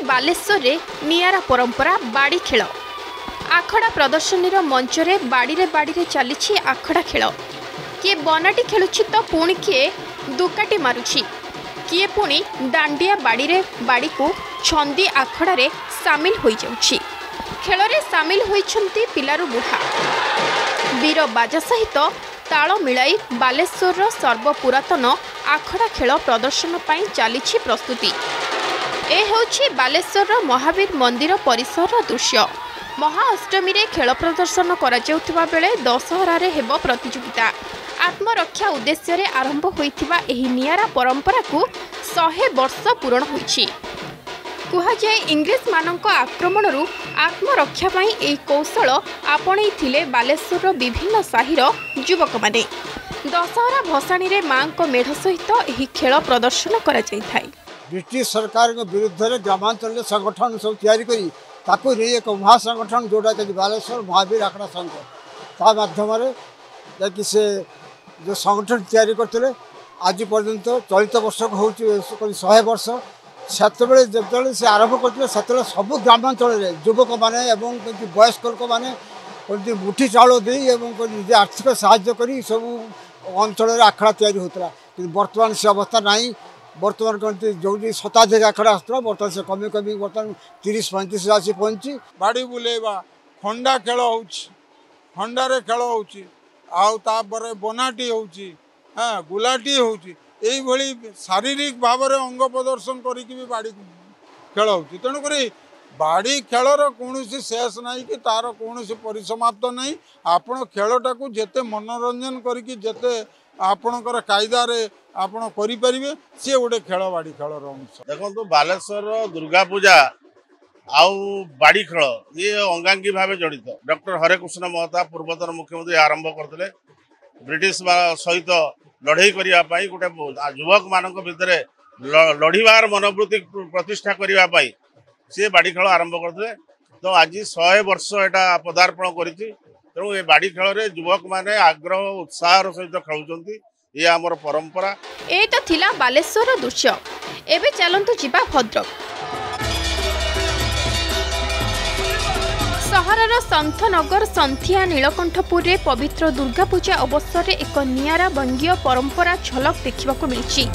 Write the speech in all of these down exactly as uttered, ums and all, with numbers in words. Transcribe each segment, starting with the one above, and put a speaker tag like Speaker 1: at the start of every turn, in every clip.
Speaker 1: बालेश्वर रे नियारा परंपरा बाड़ी खेल। आखड़ा प्रदर्शनीर मंचरे बाड़ी रे बाड़ी रे चली आखड़ा खेल। किए बनाटी खेलुछि तो पुणी किए दुकाटी मारुछि, किए पुणी दांडिया बाड़ी रे बाड़ी को छंदी आखड़ा रे सामिल होई जाउछि। खेल रे सामिल होइछंती पिलारु बुढ़ा। वीर बाजा सहित ताल मिलाई बालेश्वर सर्वपुरातन आखड़ा खेल प्रदर्शन पाई चली प्रस्तुति। ए हेउछि बालेश्वर महावीर मंदिर परिसर दृश्य। महाअष्टमी रे खेल प्रदर्शन करा जाउथिबा बेले दशहरा रे हेबो प्रतियोगिता। आत्मरक्षा उद्देश्य रे आरंभ होइथिबा एही नियारा परंपरा को सौ वर्ष पूर्ण होइछि। कुहाजाए इंग्लिश मानक आक्रमणरू आत्मरक्षा पाई एही कौशल आपणै थिले बालेश्वर विभिन्न साहिर युवक माने। दशहरा भसाणी रे मां को मेढ सहित एही खेल प्रदर्शन करा जाय थाई।
Speaker 2: ब्रिटिश सरकार के विरुद्ध में ग्रामांचल संगठन सब तैयारी करी ताको एक महासंगठन जोड़ा कि बालेश्वर महावीर आखड़ा संघ ता माध्यम से जो संगठन तैयारी करते आज पर्यंत चलित वर्ष हूँ शहे वर्ष से से आरंभ करते सब ग्रामांचल युवक मैंने वयस्क लोक मैंने मुठी चाउल दे निजे आर्थिक साहाय्य कर सब अंचल आखड़ा तैयारी होता कि बर्तमान से अवस्था नहीं। बर्तमान कहते जो शताधिक आखड़ा आसला बर्तमान से कमी कमी बर्तमान तीस पैंतीस आसी पहुंची।
Speaker 3: बाड़ी बुलेवा खंडा खेल होंडारे खेल होपर बनाटी होची हाँ गुलाटी होची शारीरिक भाव में अंग प्रदर्शन करी बाड़ी खेल होची। तेणुक बाड़ी खेलर कौन शेष ना कि तार कौन परिसमाप्त नहीं। आपण खेलटा को जेते मनोरंजन करके जेते आपणकर कायदारे आपण करें सी गोटे खेल बाड़ी खेलर अंश।
Speaker 4: देखो बालेश्वर दुर्गा पूजा आउ बाड़ी खेल ये अंगांगी भाव जड़ित। डॉक्टर हरेकृष्ण महताब पूर्वतन मुख्यमंत्री आरंभ करते ब्रिटिश सहित लड़ई करने गोटे युवक मान भितर लड़ार मनोवृत्ति प्रतिष्ठा करने सी बाड़ी खेल आरंभ करते। तो आज शहे वर्ष यहाँ पदार्पण कर तेणु ये बाड़ी खेल रे युवक माने आग्रह उत्साह सहित खेलुंट। ये आमर परंपरा।
Speaker 1: ए तो थिला बालेश्वर दृश्य। एबे चलंतु जिबा भद्रक। सहरर संथनगर संथिया नीलकंठपुर रे पवित्र दुर्गा पूजा अवसर रे एक नियारा बंगीय परंपरा झलक देखिबाकु मिलिछि।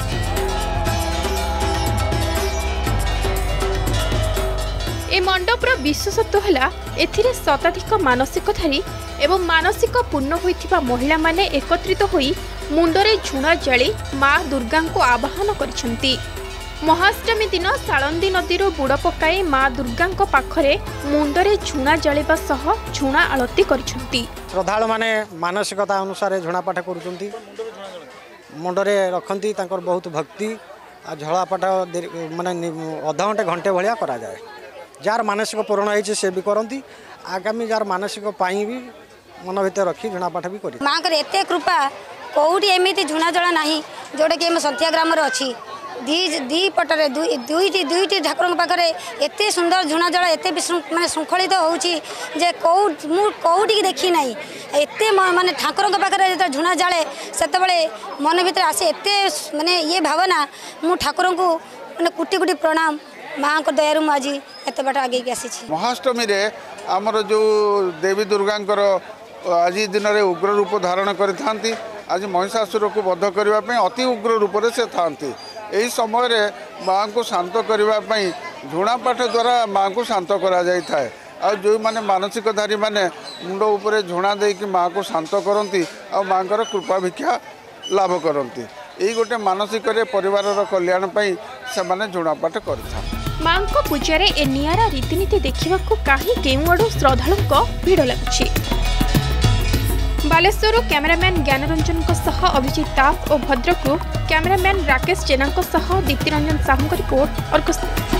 Speaker 1: ए मंडपर विशेषत्व है एथिरे शताधिक मानसिकधारी एवं मानसिक पूर्ण होइथिबा महिला माने एकत्रित होई मुंडरे झुणा जाली माँ दुर्गा को आवाहन करिसेंती। महाअष्टमी दिन सालंदी नदीर बुड़ पकाई माँ दुर्गा पाखरे मुंडरे झुणा जालिबा सह झुणा आलती करिसेंती।
Speaker 5: श्रद्धालु माने मानसिकता अनुसार झुणा पाठ करुचंती मुंडरे रखंती तांकर बहुत भक्ति आ झला पाठ माने अधा घंटे घंटे भलिया करा जाए। जार मानसिक पूर्ण होइछे से भी करंती आगामी जार मानसिक पाई भी मन भीतर रखी झुणा पाठ भी करी।
Speaker 6: माँ कर एते कृपा कौटी एमती झुणा जला नहीं जोटा कि संथिया ग्राम अच्छी दी दी पटरे दुईटी दुईटी ठाकुर पाखे एत सुंदर झुणा जला एत माने श्रृंखलित होउची जे कौ मु कौटी की देखी नहीं एत माने ठाकुर पाखे जो झुणा जाले से मन भीतर आसे एत माने ये भावना मु ठाकुर को माने कुटी कुटी प्रणाम माँ को दयारू आज एत बाट आगे की आसी।
Speaker 3: महाअष्टमी रे आमर जो देवी दुर्गांकर आज दिन में उग्र रूप धारण करती आज महिषासुर को बध करने अति उग्र रूप से था। यही समय रे माँ को शांत करने झुणा पाठ द्वारा माँ को शांत करा जाय थाए। आ जो माने मानसिकधारी माने मुंड उपरे झुणा देकी माँ को शांत करती आ माँ को कृपा भिक्षा लाभ करती। यही गोटे मानसिक परिवार कल्याण से माने झुणा पाठ करता।
Speaker 1: मां को पूजारे ए नियारा रीतिनीति देखा कहीं केउआड़ू श्रद्धालुओं भिड़ लगुछि। बालेश्वर कैमरामैन ज्ञानरंजन सह अभिजीत दास और भद्रकू कैमरामैन राकेश जेना सह दीप्तिरंजन साहू का रिपोर्ट और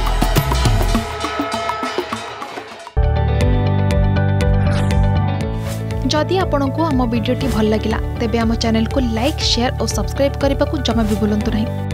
Speaker 7: जदि आपंक आम भिडी भल लगा तेब आम चैनल को लाइक शेयर और सब्सक्राइब करने को जमा भी भूलु नहीं।